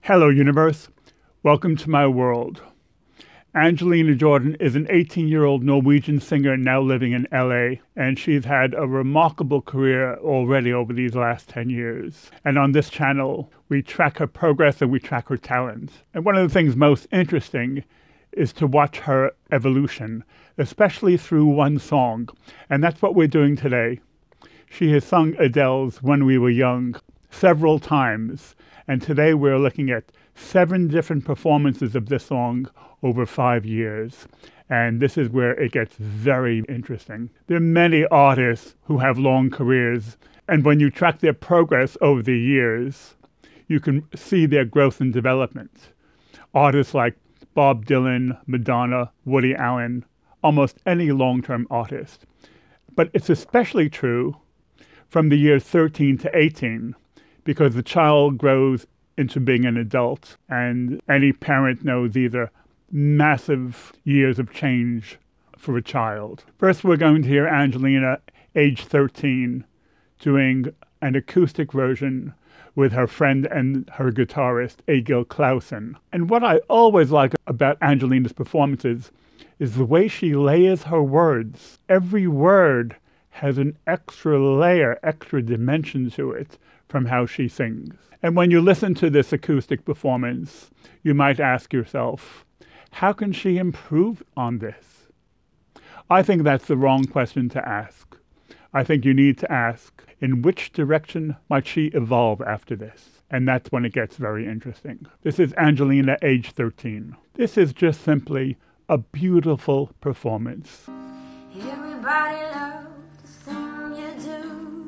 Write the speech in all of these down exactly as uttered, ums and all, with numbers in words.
Hello, universe. Welcome to my world. Angelina Jordan is an eighteen-year-old Norwegian singer now living in L A, and she's had a remarkable career already over these last ten years. And on this channel, we track her progress and we track her talent. And one of the things most interesting is to watch her evolution, especially through one song. And that's what we're doing today. She has sung Adele's When We Were Young several times, and today we're looking at seven different performances of this song over five years. And this is where it gets very interesting. There are many artists who have long careers, and when you track their progress over the years, you can see their growth and development. Artists like Bob Dylan, Madonna, Woody Allen, almost any long-term artist. But it's especially true from the years thirteen to eighteen, because the child grows into being an adult, and any parent knows these are massive years of change for a child. First, we're going to hear Angelina, age thirteen, doing an acoustic version with her friend and her guitarist, Egil Clausen. And what I always like about Angelina's performances is the way she layers her words. Every word has an extra layer, extra dimension to it from how she sings. And when you listen to this acoustic performance, you might ask yourself, how can she improve on this? I think that's the wrong question to ask. I think you need to ask, in which direction might she evolve after this? And that's when it gets very interesting. This is Angelina, age thirteen. This is just simply a beautiful performance. Everybody loves the thing you do,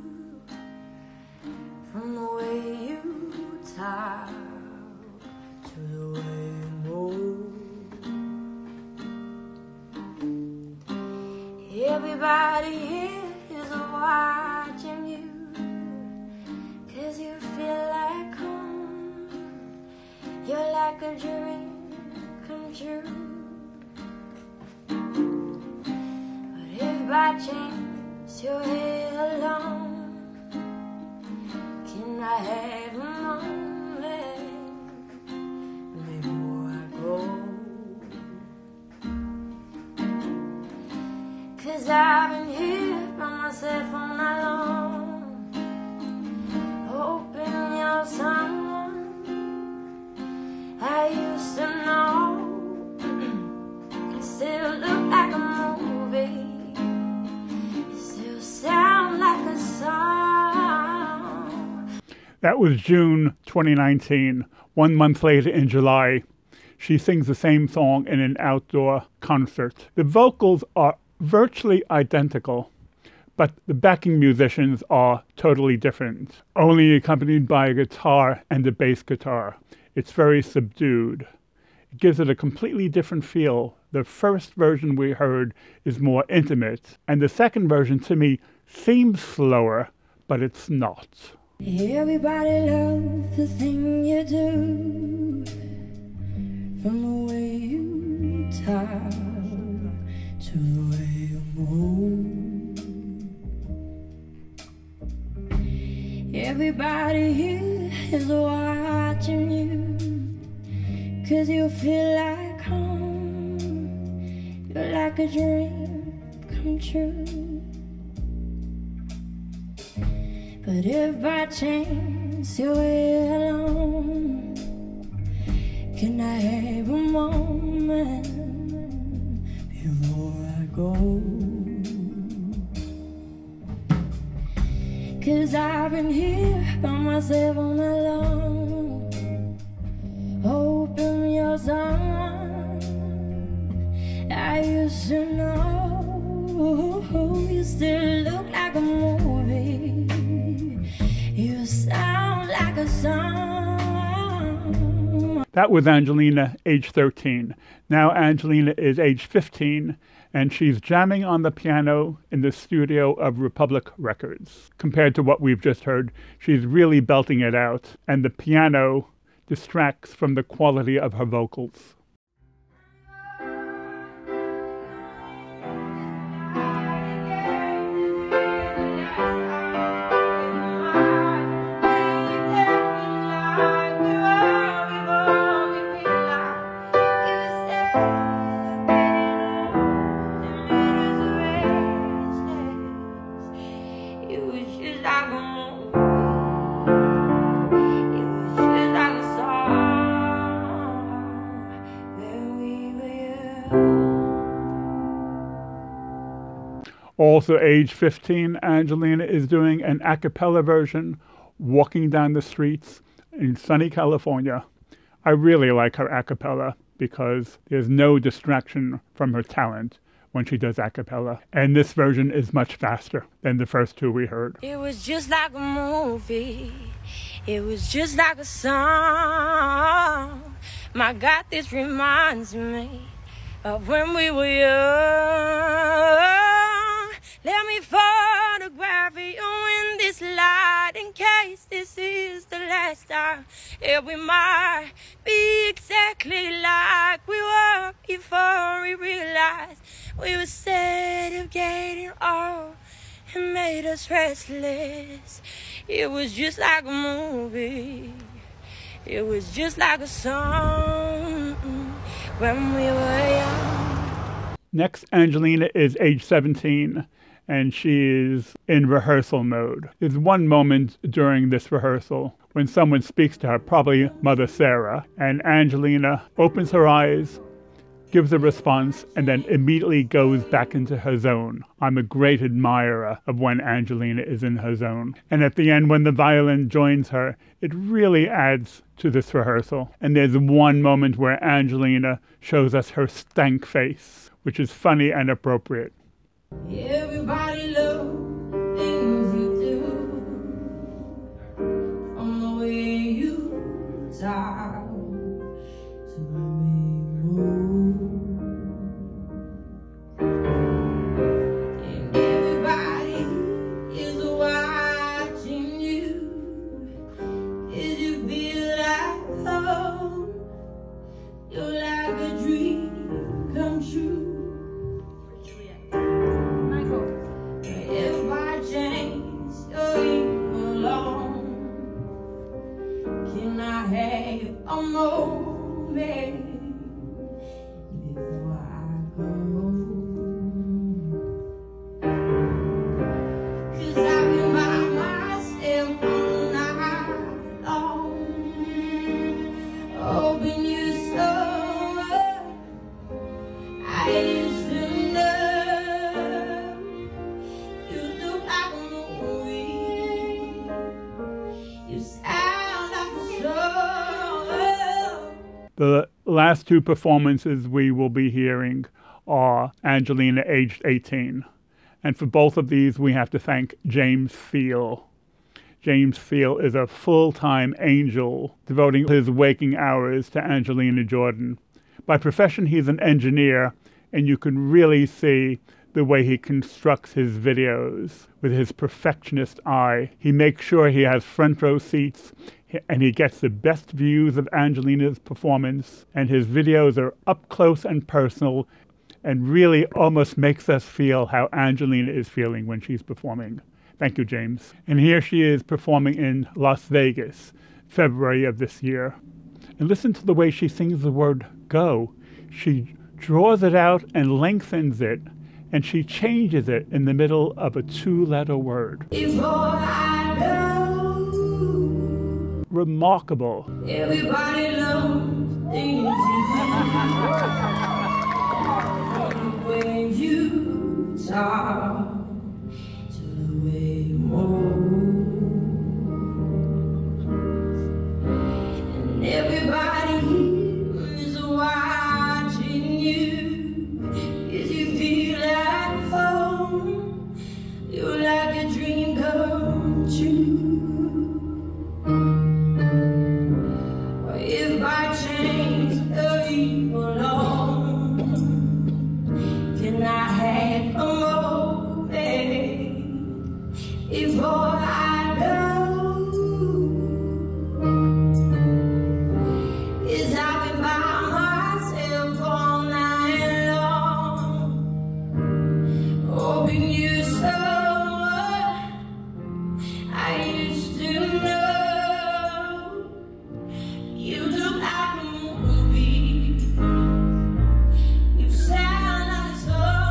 from the way you talk to the way you move. Everybody here is watching you, 'cause you feel like home. You're like a dream come true. But if by chance you're here alone, can I have a moment before I go? 'Cause I've been here by myself all night long, hoping you're someone I used to know. Still look like a movie, still sound like a song. That was June twenty nineteen. One month later in July, she sings the same song in an outdoor concert. The vocals are virtually identical, but the backing musicians are totally different, only accompanied by a guitar and a bass guitar. It's very subdued. It gives it a completely different feel. The first version we heard is more intimate, and the second version to me seems slower, but it's not. Everybody loves the thing you do, from the way you talk to the way you move. Everybody here is watching you, 'cause you feel like home. You're like a dream come true. But if by chance you're here alone, can I have a moment before I go? 'Cause I've been here by myself all night long, hoping you're someone I used to know. You still look like a movie, you sound like a song. That was Angelina, age thirteen. Now Angelina is age fifteen, and she's jamming on the piano in the studio of Republic Records. Compared to what we've just heard, she's really belting it out, and the piano distracts from the quality of her vocals. I Also, age fifteen, Angelina is doing an a cappella version, Walking Down the Streets in sunny California. I really like her a cappella because there's no distraction from her talent when she does a cappella. And this version is much faster than the first two we heard. It was just like a movie. It was just like a song. My God, this reminds me of when we were young. Let me photograph you in this light in case this is the last time. Yeah, we might be exactly like we were before we realized we were scared of getting old and made us restless. It was just like a movie. It was just like a song when we were young. Next, Angelina is age seventeen, and she is in rehearsal mode. There's one moment during this rehearsal when someone speaks to her, probably Mother Sarah, and Angelina opens her eyes, gives a response, and then immediately goes back into her zone. I'm a great admirer of when Angelina is in her zone. And at the end, when the violin joins her, it really adds to this rehearsal. And there's one moment where Angelina shows us her stank face, which is funny and appropriate. Everybody loves things you do, from the way you talk to the way you move. And everybody is watching you. Is you feel like home? You're like a dream come true. If by chance you're alone, can I have a moment before I go? 'Cause I've been by myself all night long, hoping you saw I used to know. The last two performances we will be hearing are Angelina, aged eighteen. And for both of these, we have to thank James Feel. James Feel is a full-time angel devoting his waking hours to Angelina Jordan. By profession, he's an engineer, and you can really see the way he constructs his videos with his perfectionist eye. He makes sure he has front row seats, and he gets the best views of Angelina's performance, and his videos are up close and personal and really almost makes us feel how Angelina is feeling when she's performing. Thank you, James. And here she is performing in Las Vegas, February of this year. And listen to the way she sings the word go. She draws it out and lengthens it, and she changes it in the middle of a two-letter word. Before I go, remarkable. everybody loves things you do, from the way you talk to the way you move. And everybody is watching you. If you feel like home, you're like a dream come true. If by chance you're alone, can I have a moment before I go? 'Cause I've been by myself all night long, hoping you saw I used to know. You look like a movie. You sound like a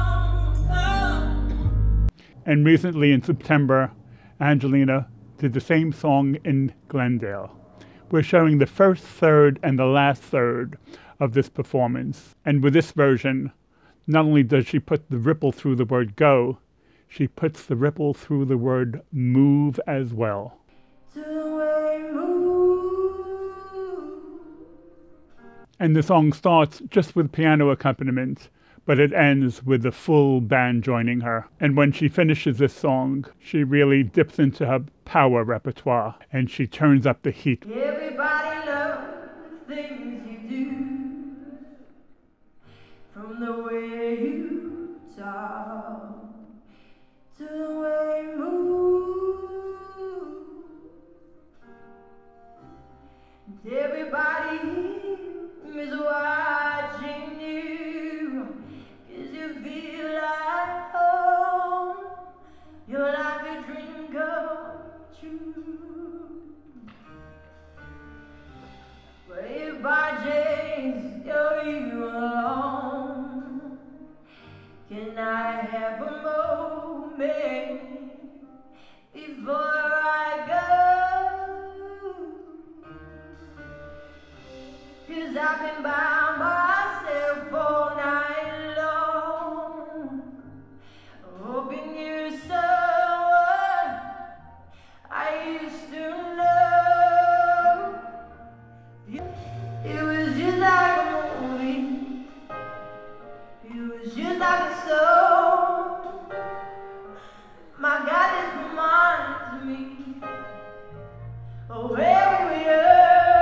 song. And recently in September, Angelina did the same song in Glendale. We're showing the first third and the last third of this performance. And with this version, not only does she put the ripple through the word go, she puts the ripple through the word move as well. And the song starts just with piano accompaniment, but it ends with the full band joining her. And when she finishes this song, she really dips into her power repertoire and she turns up the heat. Everybody loves the things you do, from the way you talk to the way you move. And everybody is watching you, 'cause you feel like home. You're like a dream come true. But if by chance you're here alone, can I have a moment before I go? 'Cause I've been by myself all night long, hoping you're someone I used to know. It was just like a movie, it was just like a song. My God, this reminds me of where we were.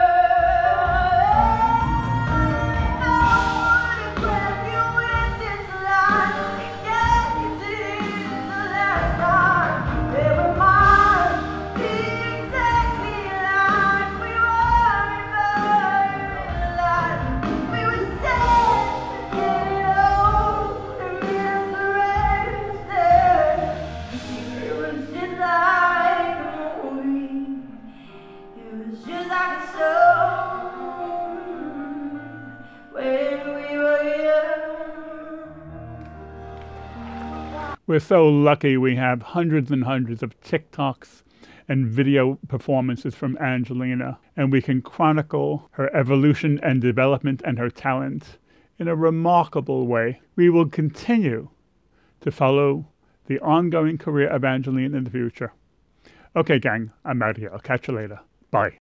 We're so lucky we have hundreds and hundreds of TikToks and video performances from Angelina, and we can chronicle her evolution and development and her talent in a remarkable way. We will continue to follow the ongoing career of Angelina in the future. Okay, gang, I'm out of here. I'll catch you later. Bye.